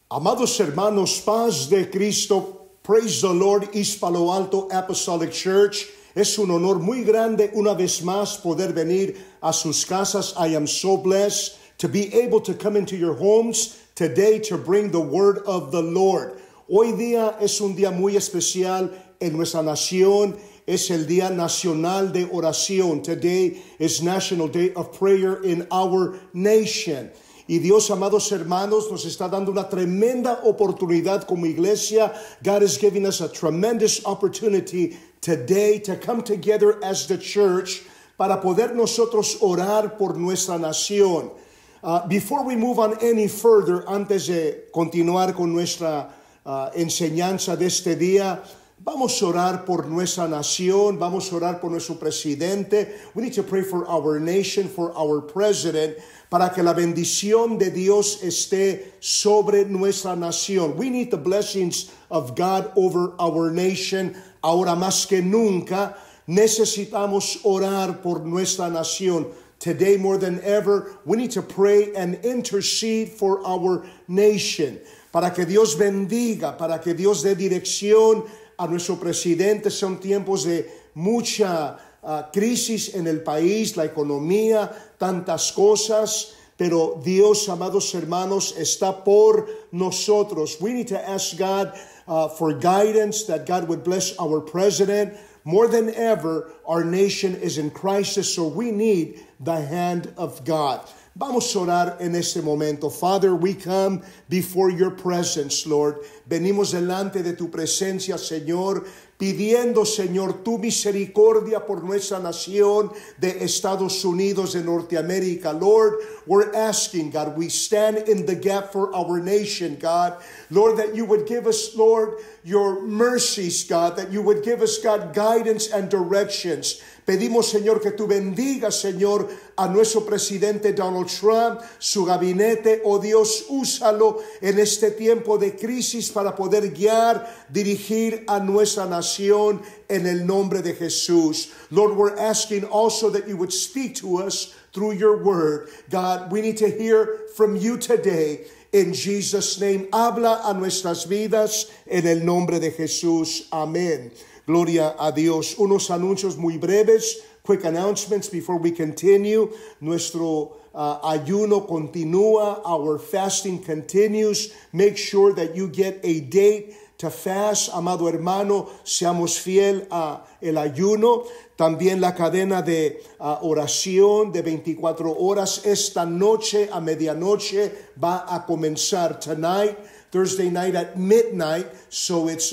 Amados hermanos, paz de Cristo, praise the Lord, East Palo Alto Apostolic Church. Es un honor muy grande una vez más poder venir a sus casas. I am so blessed to be able to come into your homes today to bring the word of the Lord. Hoy día es un día muy especial en nuestra nación. Es el Día Nacional de Oración. Today is National Day of Prayer in our nation. Y Dios, amados hermanos, nos está dando una tremenda oportunidad como iglesia. God is giving us a tremendous opportunity today to come together as the church para poder nosotros orar por nuestra nación. Before we move on any further, antes de continuar con nuestra enseñanza de este día, vamos a orar por nuestra nación, vamos a orar por nuestro presidente. We need to pray for our nation, for our president, para que la bendición de Dios esté sobre nuestra nación. We need the blessings of God over our nation. Ahora más que nunca necesitamos orar por nuestra nación. Today more than ever, we need to pray and intercede for our nation. Para que Dios bendiga, para que Dios dé dirección a nuestro presidente. Son tiempos de mucha crisis en el país, la economía, tantas cosas, pero Dios, amados hermanos, está por nosotros. We need to ask God for guidance, that God would bless our president. More than ever, our nation is in crisis, so we need the hand of God. Vamos a orar en este momento. Father, we come before your presence, Lord. Venimos delante de tu presencia, Señor, pidiendo, Señor, tu misericordia por nuestra nación de Estados Unidos de Norteamérica. Lord, we're asking, God, we stand in the gap for our nation, God. Lord, that you would give us, Lord, your mercies, God, that you would give us, God, guidance and directions. Pedimos, Señor, que tú bendigas, Señor, a nuestro presidente Donald Trump, su gabinete. Oh Dios, úsalo en este tiempo de crisis para poder guiar, dirigir a nuestra nación en el nombre de Jesús. Lord, we're asking also that you would speak to us through your word. God, we need to hear from you today. In Jesus' name, habla a nuestras vidas en el nombre de Jesús. Amén. Gloria a Dios. Unos anuncios muy breves, quick announcements before we continue. Nuestro ayuno continúa. Our fasting continues. Make sure that you get a date to fast. Amado hermano, seamos fiel a el ayuno. También la cadena de oración de 24 horas esta noche a medianoche va a comenzar. Tonight, Thursday night at midnight. So it's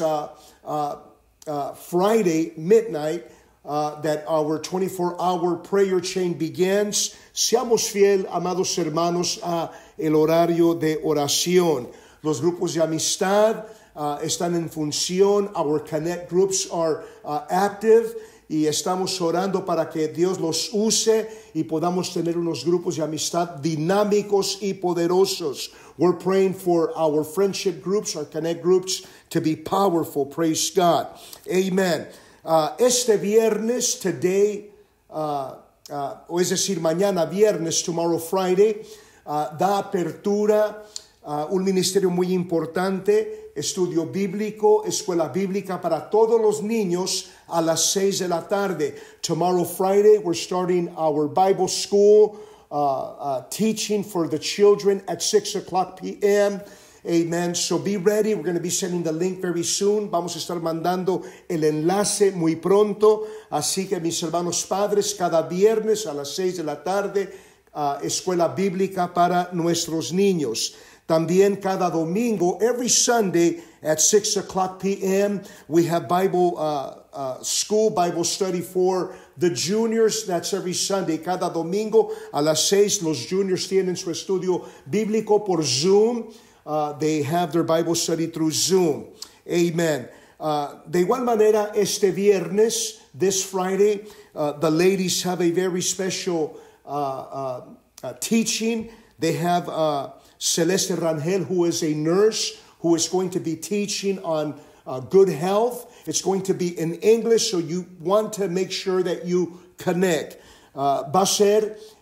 Friday midnight that our 24-hour prayer chain begins. Seamos fiel, amados hermanos, a el horario de oración. Los grupos de amistad están en función. Our connect groups are active. Y estamos orando para que Dios los use y podamos tener unos grupos de amistad dinámicos y poderosos. We're praying for our friendship groups, our connect groups, to be powerful. Praise God. Amen. Este viernes, today, o es decir, mañana viernes, tomorrow Friday, da apertura un ministerio muy importante, estudio bíblico, escuela bíblica para todos los niños a las 6 de la tarde. Tomorrow Friday, we're starting our Bible school teaching for the children at 6 o'clock p.m. Amen. So be ready. We're going to be sending the link very soon. Vamos a estar mandando el enlace muy pronto. Así que mis hermanos padres, cada viernes a las 6 de la tarde, escuela bíblica para nuestros niños. También cada domingo, every Sunday at 6 o'clock p.m., we have Bible school, Bible study for the juniors. That's every Sunday. Cada domingo a las 6, los juniors tienen su estudio bíblico por Zoom. They have their Bible study through Zoom. Amen. De igual manera, este viernes, this Friday, the ladies have a very special teaching. They have Celeste Rangel, who is a nurse, who is going to be teaching on good health. It's going to be in English, so you want to make sure that you connect. Va a ser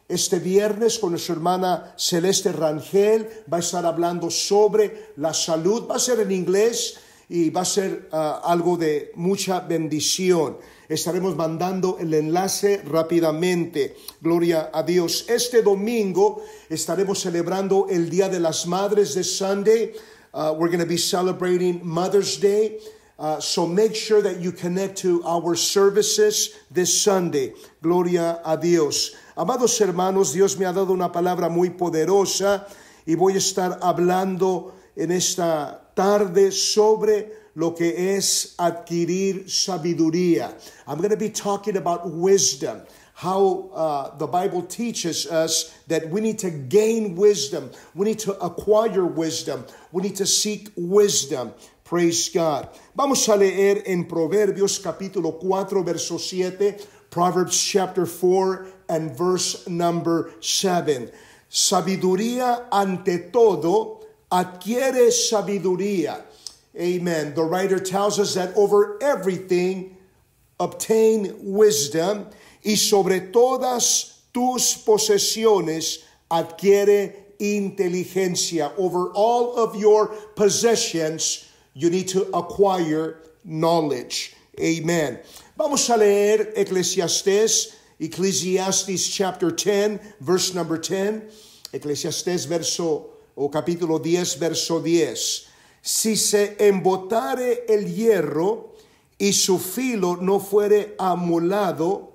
este viernes con nuestra hermana Celeste Rangel. Va a estar hablando sobre la salud. Va a ser en inglés y va a ser algo de mucha bendición. Estaremos mandando el enlace rápidamente. Gloria a Dios. Este domingo estaremos celebrando el Día de las Madres this Sunday. We're going to be celebrating Mother's Day. So make sure that you connect to our services this Sunday. Gloria a Dios. Amados hermanos, Dios me ha dado una palabra muy poderosa y voy a estar hablando en esta tarde sobre lo que es adquirir sabiduría. I'm going to be talking about wisdom. How the Bible teaches us that we need to gain wisdom. We need to acquire wisdom. We need to seek wisdom. Praise God. Vamos a leer en Proverbios capítulo 4, verso 7. Proverbs chapter 4 and verse number 7. Sabiduría ante todo, adquiere sabiduría. Amen. The writer tells us that over everything, obtain wisdom, y sobre todas tus posesiones, adquiere inteligencia. Over all of your possessions, you need to acquire knowledge. Amen. Vamos a leer Ecclesiastes chapter 10, verse number 10. Ecclesiastes capítulo 10, verso 10. Si se embotare el hierro y su filo no fuere amolado,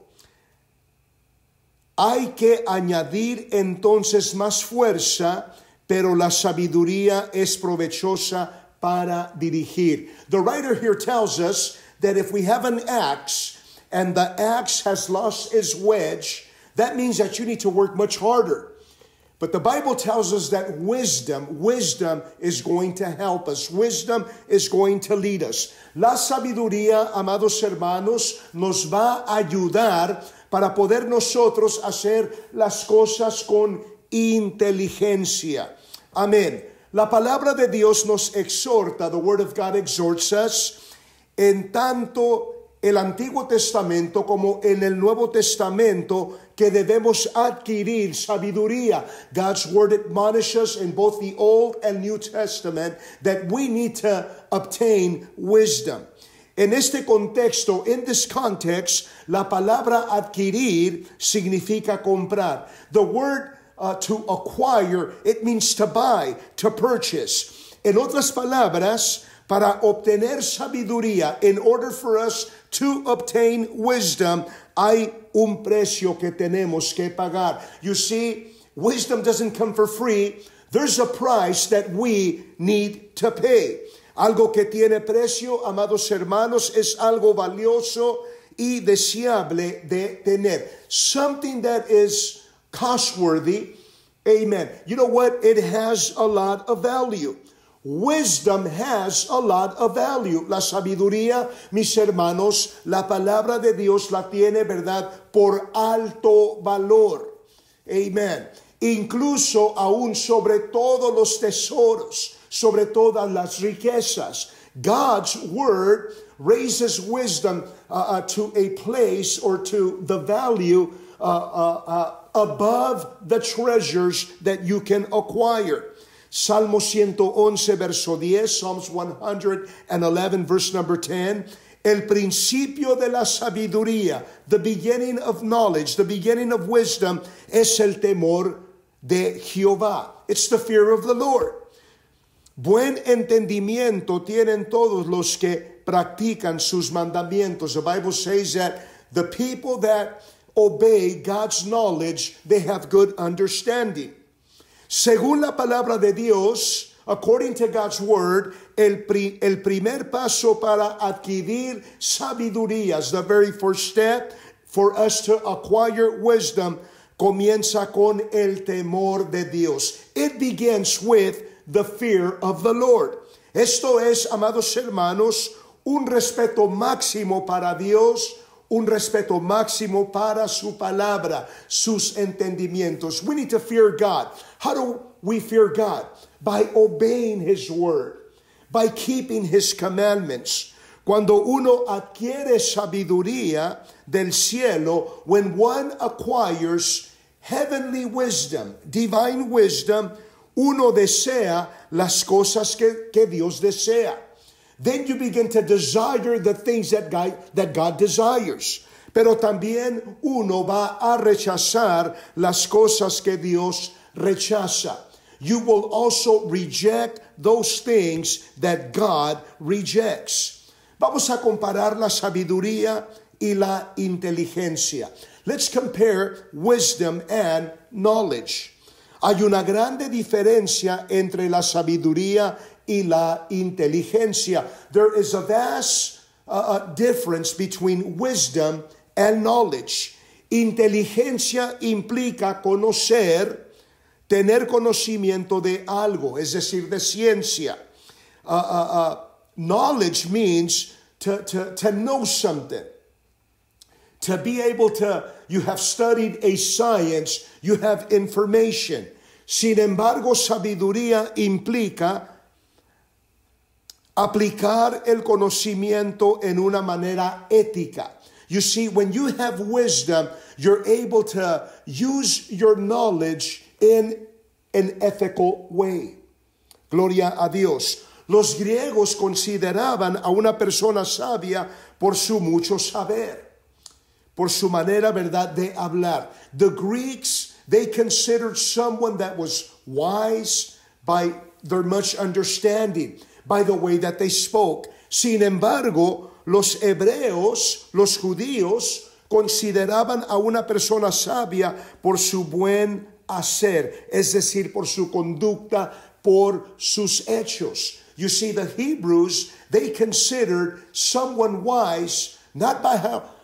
hay que añadir entonces más fuerza, pero la sabiduría es provechosa para dirigir. The writer here tells us that if we have an axe and the axe has lost its wedge, that means that you need to work much harder. But the Bible tells us that wisdom is going to help us. Wisdom is going to lead us. La sabiduría, amados hermanos, nos va a ayudar para poder nosotros hacer las cosas con inteligencia. Amén. La palabra de Dios nos exhorta, the Word of God exhorts us, en tanto el Antiguo Testamento como en el Nuevo Testamento, que debemos adquirir sabiduría. God's Word admonishes in both the Old and New Testament that we need to obtain wisdom. En este contexto, in this context, la palabra adquirir significa comprar. The word to acquire, it means to buy, to purchase. En otras palabras, para obtener sabiduría, in order for us to obtain wisdom, hay un precio que tenemos que pagar. You see, wisdom doesn't come for free. There's a price that we need to pay. Algo que tiene precio, amados hermanos, es algo valioso y deseable de tener. Something that is costworthy. Amen. You know what? It has a lot of value. Wisdom has a lot of value. La sabiduría, mis hermanos, la palabra de Dios la tiene, ¿verdad?, por alto valor. Amen. Incluso aún sobre todos los tesoros, sobre todas las riquezas. God's word raises wisdom to a place or to the value above the treasures that you can acquire. Salmo 111, verso 10, Psalms 111, verse number 10. El principio de la sabiduría, the beginning of knowledge, the beginning of wisdom, es el temor de Jehová. It's the fear of the Lord. Buen entendimiento tienen todos los que practican sus mandamientos. The Bible says that the people that obey God's knowledge, they have good understanding. Según la palabra de Dios, according to God's word, el primer paso para adquirir sabiduría, the very first step for us to acquire wisdom, comienza con el temor de Dios. It begins with the fear of the Lord. Esto es, amados hermanos, un respeto máximo para Dios, un respeto máximo para su palabra, sus entendimientos. We need to fear God. How do we fear God? By obeying His word, by keeping His commandments. Cuando uno adquiere sabiduría del cielo, when one acquires heavenly wisdom, divine wisdom, uno desea las cosas que Dios desea. Then you begin to desire the things that God desires. Pero también uno va a rechazar las cosas que Dios rechaza. You will also reject those things that God rejects. Vamos a comparar la sabiduría y la inteligencia. Let's compare wisdom and knowledge. Hay una grande diferencia entre la sabiduría y la inteligencia. There is a vast difference between wisdom and knowledge. Inteligencia implica conocer, tener conocimiento de algo, es decir, de ciencia. Knowledge means to know something. To be able to, you have studied a science, you have information. Sin embargo, sabiduría implica aplicar el conocimiento en una manera ética. You see, when you have wisdom, you're able to use your knowledge in an ethical way. Gloria a Dios. Los griegos consideraban a una persona sabia por su mucho saber, por su manera, ¿verdad?, de hablar. The Greeks, they considered someone that was wise by their much understanding, by the way that they spoke. Sin embargo, los hebreos, los judíos, consideraban a una persona sabia por su buen hacer, es decir, por su conducta, por sus hechos. You see, the Hebrews, they considered someone wise not by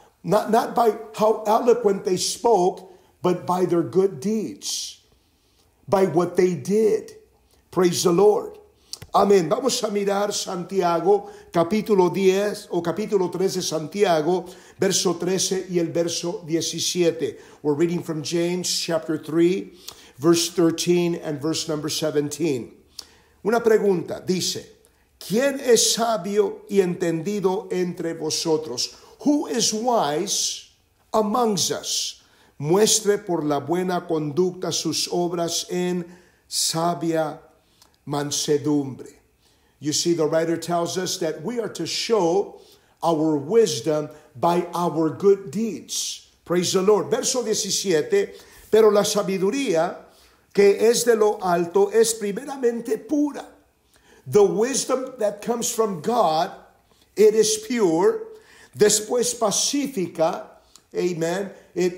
how eloquent they spoke, but by their good deeds, by what they did. Praise the Lord. Amén. Vamos a mirar Santiago, capítulo 10 o capítulo 13 de Santiago, verso 13 y el verso 17. We're reading from James chapter 3, verse 13 and verse number 17. Una pregunta, dice, ¿quién es sabio y entendido entre vosotros? Who is wise amongst us? Muestre por la buena conducta sus obras en sabia mansedumbre. You see, the writer tells us that we are to show our wisdom by our good deeds. Praise the Lord. Verso 17, pero la sabiduría que es de lo alto es primeramente pura. The wisdom that comes from God, it is pure. Después pacífica, amen.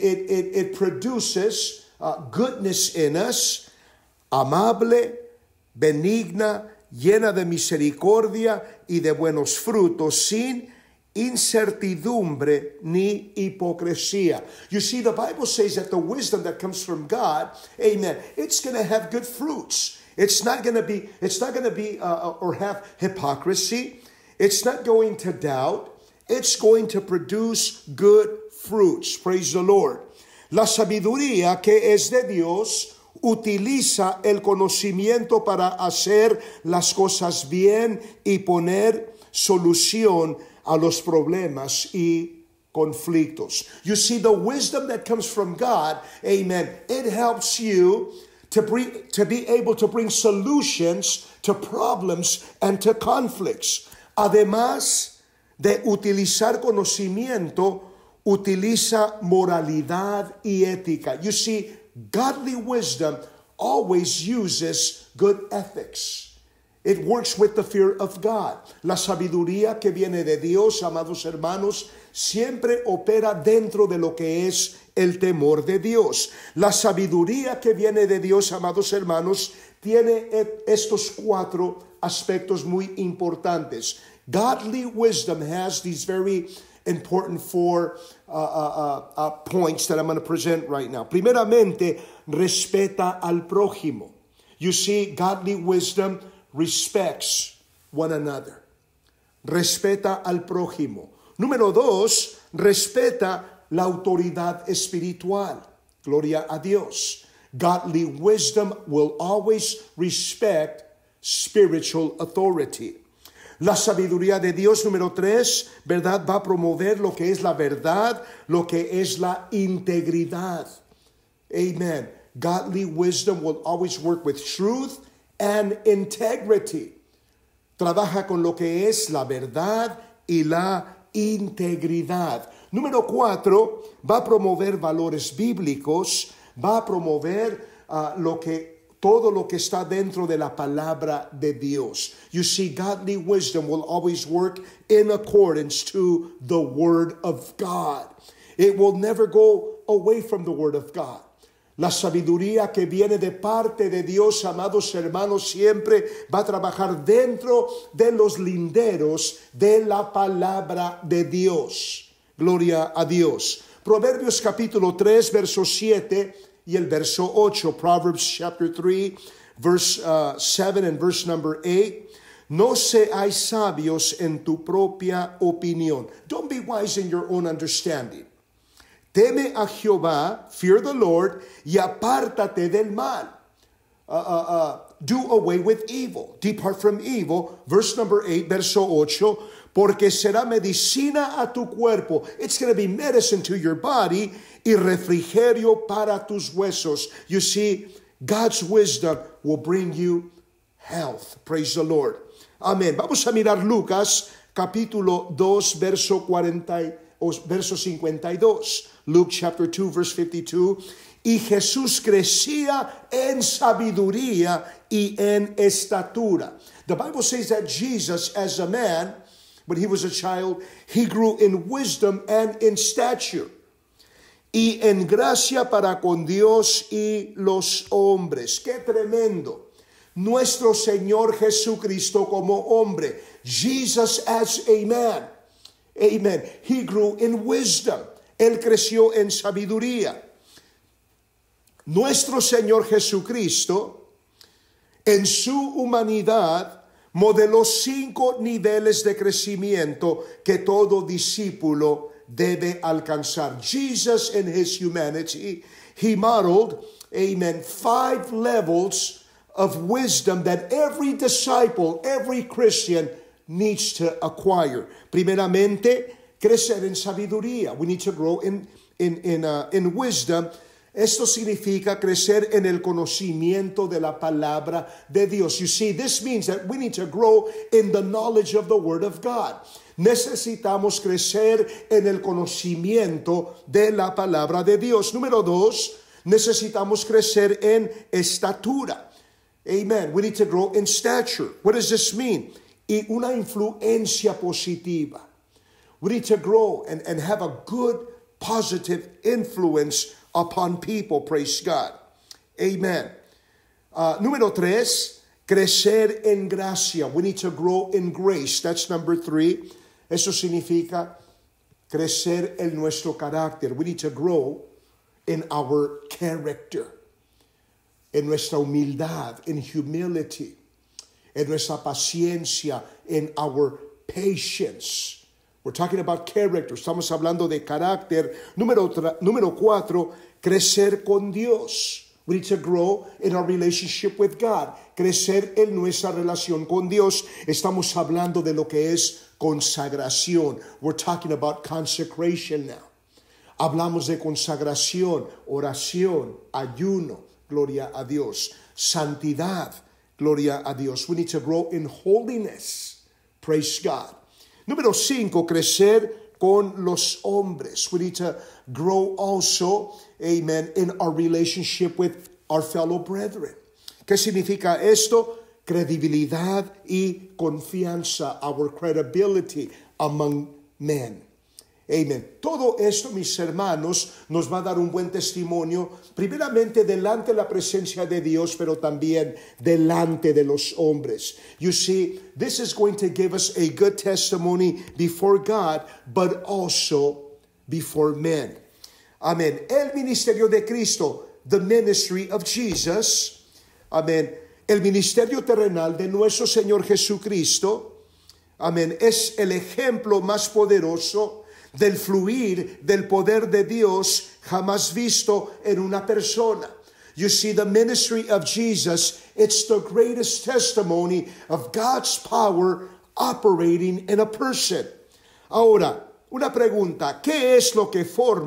It produces goodness in us, amable, benigna, llena de misericordia y de buenos frutos, sin incertidumbre ni hipocresía. You see, the Bible says that the wisdom that comes from God, amen, it's going to have good fruits. It's not going to be or have hypocrisy. It's not going to doubt. It's going to produce good fruits. Praise the Lord. La sabiduría que es de Dios utiliza el conocimiento para hacer las cosas bien y poner solución a los problemas y conflictos. You see, the wisdom that comes from God, amen, it helps you to be able to bring solutions to problems and to conflicts. Además de utilizar conocimiento, utiliza moralidad y ética. You see, godly wisdom always uses good ethics. It works with the fear of God. La sabiduría que viene de Dios, amados hermanos, siempre opera dentro de lo que es el temor de Dios. La sabiduría que viene de Dios, amados hermanos, tiene estos 4 aspectos muy importantes. Godly wisdom has these very important 4 points that I'm going to present right now. Primeramente, respeta al prójimo. You see, godly wisdom respects one another. Respeta al prójimo. Número 2, respeta la autoridad espiritual. Gloria a Dios. Godly wisdom will always respect spiritual authority. La sabiduría de Dios, número 3, ¿verdad? Va a promover lo que es la verdad, lo que es la integridad. Amen. Godly wisdom will always work with truth and integrity. Trabaja con lo que es la verdad y la integridad. Número 4, va a promover valores bíblicos, va a promover todo lo que está dentro de la palabra de Dios. You see, godly wisdom will always work in accordance to the Word of God. It will never go away from the Word of God. La sabiduría que viene de parte de Dios, amados hermanos, siempre va a trabajar dentro de los linderos de la palabra de Dios. Gloria a Dios. Proverbios capítulo 3, verso 7 y el verso 8. Proverbs chapter 3, verse 7 and verse number 8. No seáis sabios en tu propia opinión. Don't be wise in your own understanding. Teme a Jehová, fear the Lord, y apártate del mal. Do away with evil. Depart from evil. Verse number 8, verso 8. Porque será medicina a tu cuerpo. It's going to be medicine to your body y refrigerio para tus huesos. You see, God's wisdom will bring you health. Praise the Lord. Amén. Vamos a mirar Lucas capítulo 2, verso 52. Luke chapter 2, verse 52. Y Jesús crecía en sabiduría y en estatura. The Bible says that Jesus, as a man, when he was a child, he grew in wisdom and in stature, y en gracia para con Dios y los hombres. ¡Qué tremendo! Nuestro Señor Jesucristo como hombre. Jesus as a man. Amen. He grew in wisdom. Él creció en sabiduría. Nuestro Señor Jesucristo, en su humanidad, modeló 5 niveles de crecimiento que todo discípulo debe alcanzar. Jesus, in his humanity, he modeled, amen, 5 levels of wisdom that every disciple, every Christian needs to acquire. Primeramente, crecer en sabiduría. We need to grow in wisdom. Esto significa crecer en el conocimiento de la palabra de Dios. You see, this means that we need to grow in the knowledge of the Word of God. Necesitamos crecer en el conocimiento de la palabra de Dios. Número 2, necesitamos crecer en estatura. Amen. We need to grow in stature. What does this mean? Y una influencia positiva. We need to grow and have a good, positive influence upon people. Praise God. Amen. Número 3, crecer en gracia. We need to grow in grace. That's number 3. Eso significa crecer en nuestro carácter. We need to grow in our character. En nuestra humildad, in humility. En nuestra paciencia, in our patience. We're talking about character. Estamos hablando de carácter. Número 4, crecer con Dios. We need to grow in our relationship with God. Crecer en nuestra relación con Dios. Estamos hablando de lo que es consagración. We're talking about consecration now. Hablamos de consagración, oración, ayuno. Gloria a Dios. Santidad. Gloria a Dios. We need to grow in holiness. Praise God. Número 5, crecer con los hombres. We need to grow also, amen, in our relationship with our fellow brethren. ¿Qué significa esto? Credibilidad y confianza. Our credibility among men. Amen. Todo esto, mis hermanos, nos va a dar un buen testimonio, primeramente delante de la presencia de Dios, pero también delante de los hombres. You see, this is going to give us a good testimony before God, but also before men. Amen. El ministerio de Cristo, the ministry of Jesus. Amen. El ministerio terrenal de nuestro Señor Jesucristo. Amen. Es el ejemplo más poderoso del fluir del poder de Dios jamás visto en una persona. You see, the ministry of Jesus, it's the greatest testimony of God's power operating in a person. Ahora, una pregunta, ¿qué es lo que forma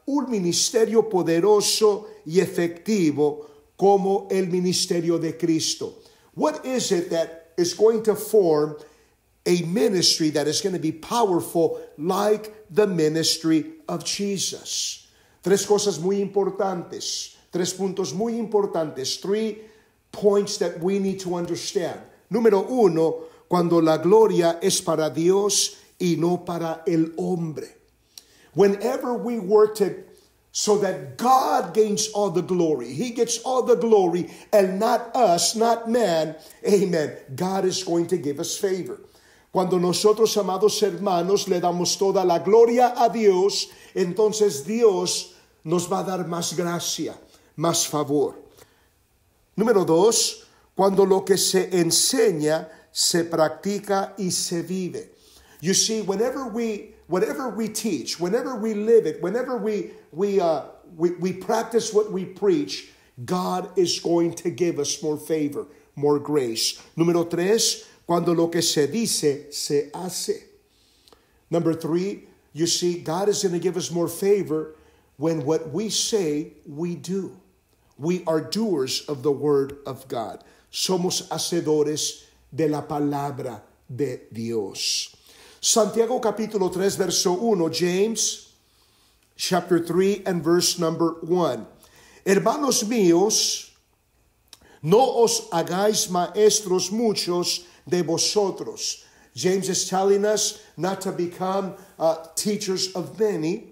un ministerio poderoso y efectivo como el ministerio de Cristo. What is it that is going to form a ministry that is going to be powerful like the ministry of Jesus? Tres cosas muy importantes, tres puntos muy importantes, 3 points that we need to understand. Número 1, cuando la gloria es para Dios y no para el hombre. Whenever we work so that God gains all the glory, He gets all the glory and not us, not man, amen, God is going to give us favor. Cuando nosotros, amados hermanos, le damos toda la gloria a Dios, entonces Dios nos va a dar más gracia, más favor. Número 2, cuando lo que se enseña se practica y se vive. You see, whenever we teach, whenever we live it, whenever we practice what we preach, God is going to give us more favor, more grace. Número 3, cuando lo que se dice, se hace. Number 3, you see, God is going to give us more favor when what we say, we do. We are doers of the word of God. Somos hacedores de la palabra de Dios. Santiago capítulo 3, verso 1, James chapter 3 and verse number 1. Hermanos míos, no os hagáis maestros muchos de vosotros. James is telling us not to become teachers of many,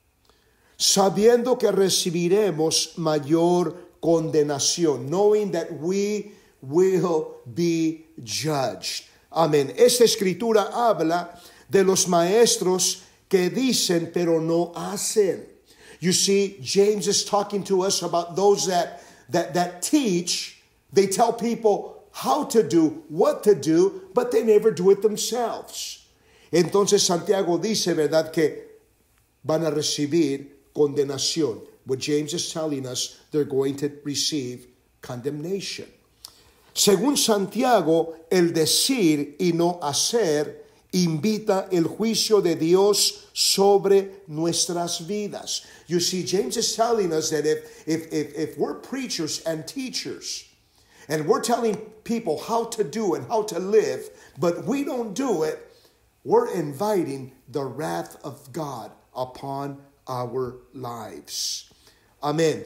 sabiendo que recibiremos mayor condenación, knowing that we will be judged. Amén. Esta escritura habla de los maestros que dicen pero no hacen. You see, James is talking to us about those that teach. They tell people how to do, what to do, but they never do it themselves. Entonces Santiago dice, ¿verdad?, que van a recibir condenación. What James is telling us, they're going to receive condemnation. Según Santiago, el decir y no hacer invita el juicio de Dios sobre nuestras vidas. You see, James is telling us that if we're preachers and teachers, and we're telling people how to do and how to live, but we don't do it, we're inviting the wrath of God upon our lives. Amén.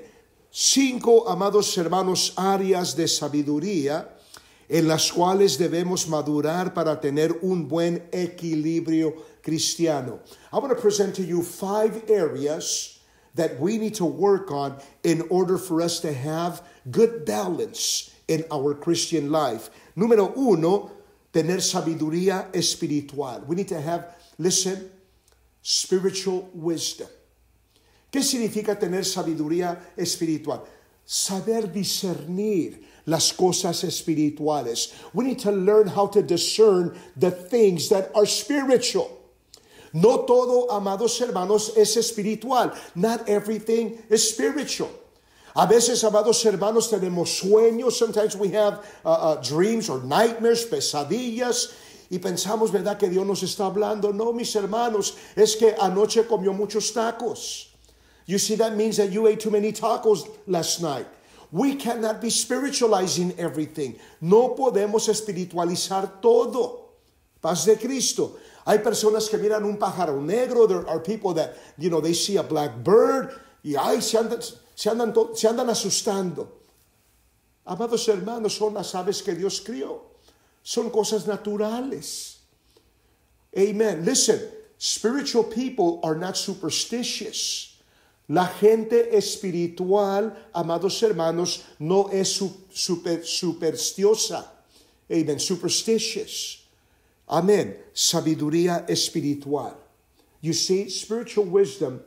5, amados hermanos, áreas de sabiduría en las cuales debemos madurar para tener un buen equilibrio cristiano. I want to present to you 5 areas that we need to work on in order for us to have good balance in our Christian life. Número 1, tener sabiduría espiritual. We need to have, listen, spiritual wisdom. ¿Qué significa tener sabiduría espiritual? Saber discernir las cosas espirituales. We need to learn how to discern the things that are spiritual. No todo, amados hermanos, es espiritual. Not everything is spiritual. A veces, amados hermanos, tenemos sueños. Sometimes we have dreams or nightmares, pesadillas. Y pensamos, ¿verdad?, que Dios nos está hablando. No, mis hermanos, es que anoche comió muchos tacos. You see, that means that you ate too many tacos last night. We cannot be spiritualizing everything. No podemos espiritualizar todo. Paz de Cristo. Hay personas que miran un pájaro negro. There are people that, they see a black bird. Y ay, se andan asustando. Amados hermanos, son las aves que Dios crió. Son cosas naturales. Amen. Listen, spiritual people are not superstitious. La gente espiritual, amados hermanos, no es supersticiosa. Amen. Superstitious. Amen. Sabiduría espiritual. You see, spiritual wisdom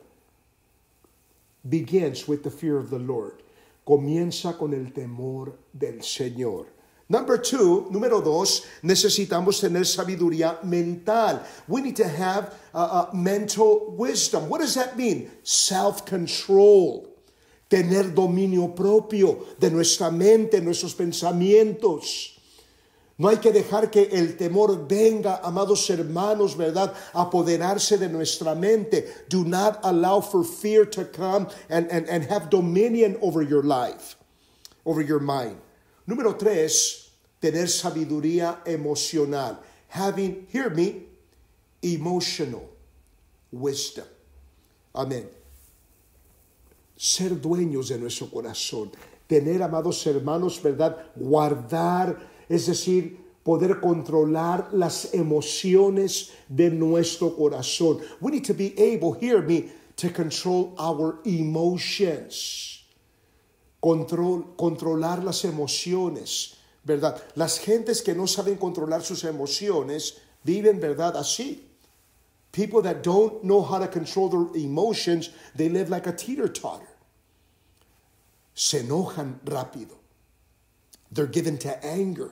begins with the fear of the Lord. Comienza con el temor del Señor. Número 2, necesitamos tener sabiduría mental. We need to have mental wisdom. What does that mean? Self-control. Tener dominio propio de nuestra mente, nuestros pensamientos. No hay que dejar que el temor venga, amados hermanos, ¿verdad? A apoderarse de nuestra mente. Do not allow for fear to come and have dominion over your life, over your mind. Número 3, tener sabiduría emocional. Having, hear me, emotional wisdom. Amén. Ser dueños de nuestro corazón. Tener, amados hermanos, ¿verdad? Guardar, es decir, poder controlar las emociones de nuestro corazón. We need to be able, hear me, to control our emotions. Controlar las emociones, ¿verdad? Las gentes que no saben controlar sus emociones viven, ¿verdad? Así. People that don't know how to control their emotions, they live like a teeter-totter. Se enojan rápido. They're given to anger.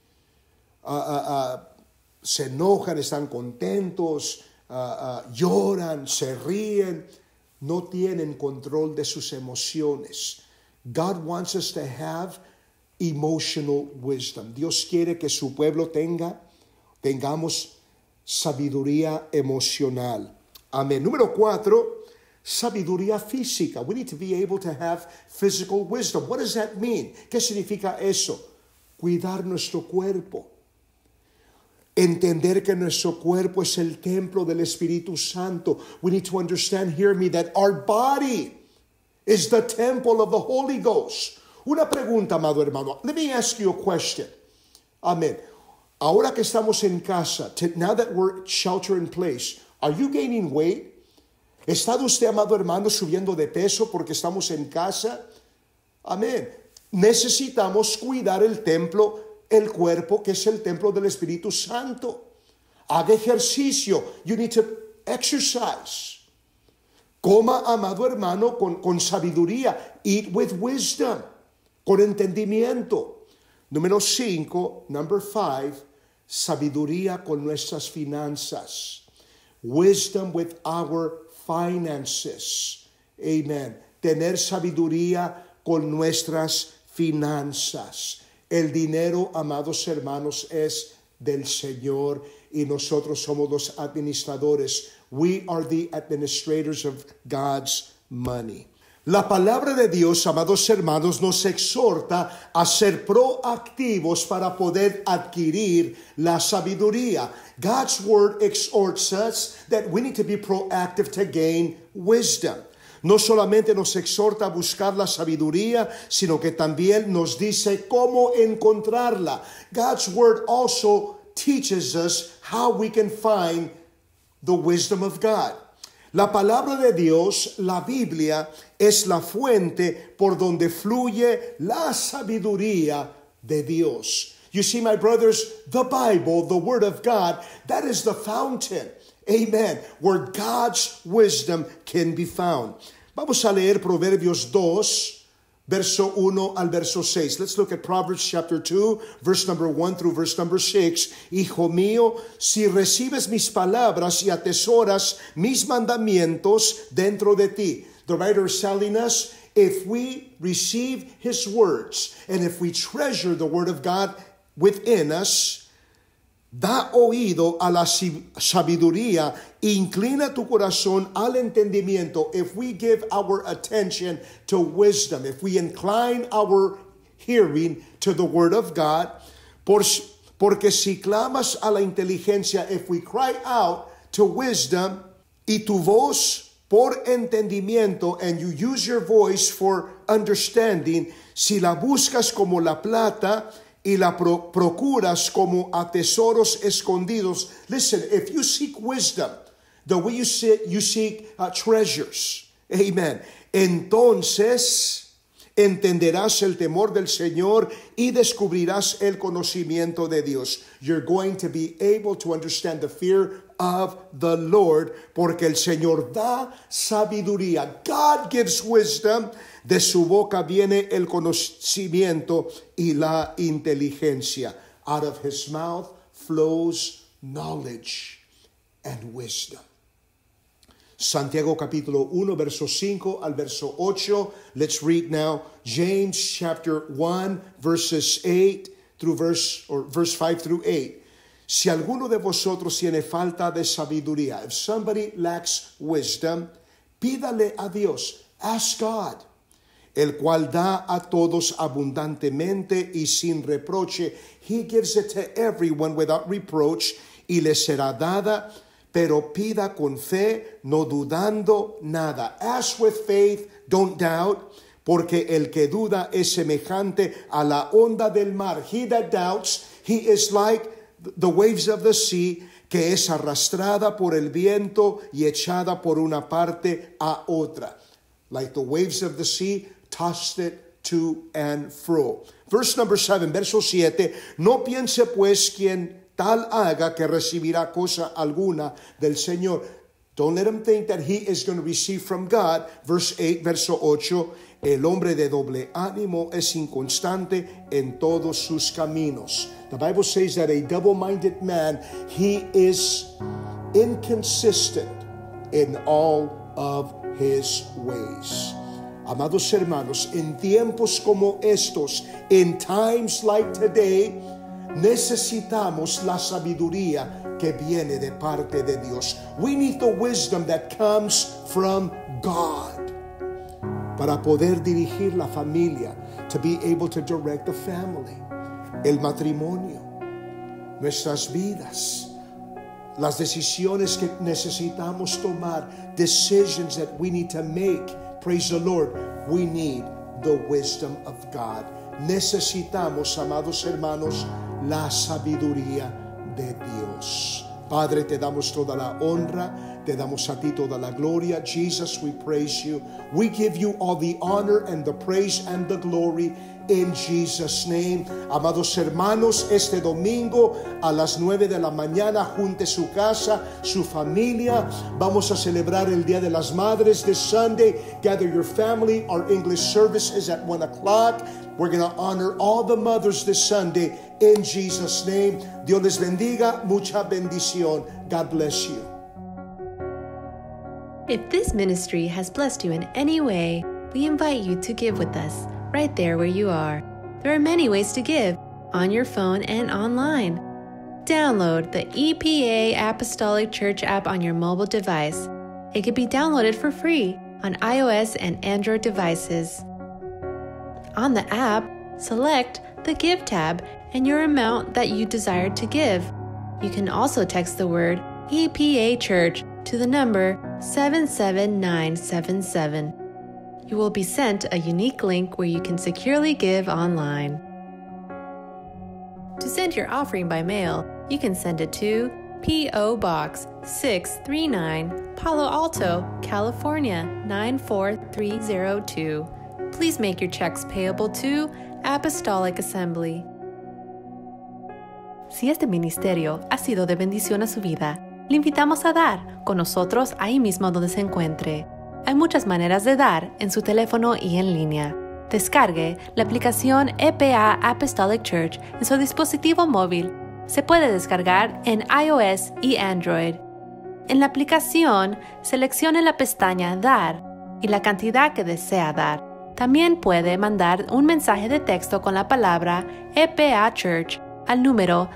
Se enojan, están contentos, lloran, se ríen. No tienen control de sus emociones. God wants us to have emotional wisdom. Dios quiere que su pueblo tengamos sabiduría emocional. Amén. Número 4, sabiduría física. We need to be able to have physical wisdom. What does that mean? ¿Qué significa eso? Cuidar nuestro cuerpo. Entender que nuestro cuerpo es el templo del Espíritu Santo. We need to understand, hear me, that our body is the temple of the Holy Ghost. Una pregunta, amado hermano. Let me ask you a question. Amen. Ahora que estamos en casa, now that we're shelter in place, are you gaining weight? ¿Está usted, amado hermano, subiendo de peso porque estamos en casa? Amén. Necesitamos cuidar el templo, el cuerpo, que es el templo del Espíritu Santo. Haga ejercicio. You need to exercise. Coma, amado hermano, con sabiduría. Eat with wisdom. Con entendimiento. Número 5, number 5, sabiduría con nuestras finanzas. Wisdom with our finances. Amen. Tener sabiduría con nuestras finanzas. El dinero, amados hermanos, es del Señor y nosotros somos los administradores. We are the administrators of God's money. La palabra de Dios, amados hermanos, nos exhorta a ser proactivos para poder adquirir la sabiduría. God's word exhorts us that we need to be proactive to gain wisdom. No solamente nos exhorta a buscar la sabiduría, sino que también nos dice cómo encontrarla. God's word also teaches us how we can find the wisdom of God. La palabra de Dios, la Biblia, es la fuente por donde fluye la sabiduría de Dios. You see, my brothers, the Bible, the Word of God, that is the fountain, amen, where God's wisdom can be found. Vamos a leer Proverbios 2, verso 1 al verso 6. Let's look at Proverbs chapter 2, verse number 1 through verse number 6. Hijo mío, si recibes mis palabras y atesoras mis mandamientos dentro de ti. The writer is telling us, if we receive his words and if we treasure the word of God within us, da oído a la sabiduría, inclina tu corazón al entendimiento. If we give our attention to wisdom, if we incline our hearing to the word of God, porque si clamas a la inteligencia, if we cry out to wisdom, y tu voz por entendimiento, and you use your voice for understanding, si la buscas como la plata, y la procuras como a tesoros escondidos. Listen, if you seek wisdom, the way you seek treasures, amen, entonces entenderás el temor del Señor y descubrirás el conocimiento de Dios. You're going to be able to understand the fear of the Lord, porque el Señor da sabiduría. God gives wisdom. De su boca viene el conocimiento y la inteligencia. Out of his mouth flows knowledge and wisdom. Santiago capítulo 1, verso 5 al verso 8. Let's read now James chapter 1, verses 8 through verse 5 through 8. Si alguno de vosotros tiene falta de sabiduría, if somebody lacks wisdom, pídale a Dios, ask God, el cual da a todos abundantemente y sin reproche. He gives it to everyone without reproach, y le será dada, pero pida con fe, no dudando nada. Ask with faith, don't doubt, porque el que duda es semejante a la onda del mar. He that doubts, he is like the waves of the sea, que es arrastrada por el viento y echada por una parte a otra. Like the waves of the sea, tossed it to and fro. Verse number 7, verso 7. No piense pues quien tal haga que recibirá cosa alguna del Señor. Don't let him think that he is going to receive from God. Verse 8, verso 8. El hombre de doble ánimo es inconstante en todos sus caminos. The Bible says that a double-minded man, he is inconsistent in all of his ways. Amados hermanos, en tiempos como estos, in times like today, necesitamos la sabiduría que viene de parte de Dios. We need the wisdom that comes from God para poder dirigir la familia, to be able to direct the family, el matrimonio, nuestras vidas, las decisiones que necesitamos tomar, decisions that we need to make. Praise the Lord. We need the wisdom of God. Necesitamos, amados hermanos, la sabiduría de Dios. Padre, te damos toda la honra, te damos a ti toda la gloria. Jesus, we praise you. We give you all the honor and the praise and the glory in Jesus' name. Amados hermanos, este domingo a las 9 de la mañana, junte su casa, su familia. Vamos a celebrar el Día de las Madres this Sunday. Gather your family. Our English service is at 1 o'clock. We're going to honor all the mothers this Sunday in Jesus' name. Dios les bendiga. Mucha bendición. God bless you. If this ministry has blessed you in any way, we invite you to give with us right there where you are. There are many ways to give, on your phone and online. Download the EPA Apostolic Church app on your mobile device. It can be downloaded for free on iOS and Android devices. On the app, select the Give tab and your amount that you desire to give. You can also text the word EPA Church to the number 77977. You will be sent a unique link where you can securely give online. To send your offering by mail, you can send it to P.O. Box 639, Palo Alto, California 94302. Please make your checks payable to Apostolic Assembly. Si este ministerio ha sido de bendición a su vida, le invitamos a dar con nosotros ahí mismo donde se encuentre. Hay muchas maneras de dar en su teléfono y en línea. Descargue la aplicación EPA Apostolic Church en su dispositivo móvil. Se puede descargar en iOS y Android. En la aplicación, seleccione la pestaña Dar y la cantidad que desea dar. También puede mandar un mensaje de texto con la palabra EPA Church al número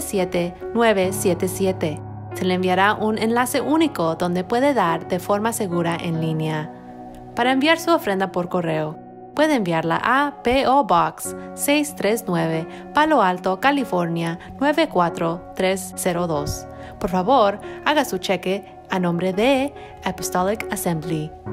77977. Se le enviará un enlace único donde puede dar de forma segura en línea. Para enviar su ofrenda por correo, puede enviarla a P.O. Box 639, Palo Alto, California 94302. Por favor, haga su cheque a nombre de Apostolic Assembly.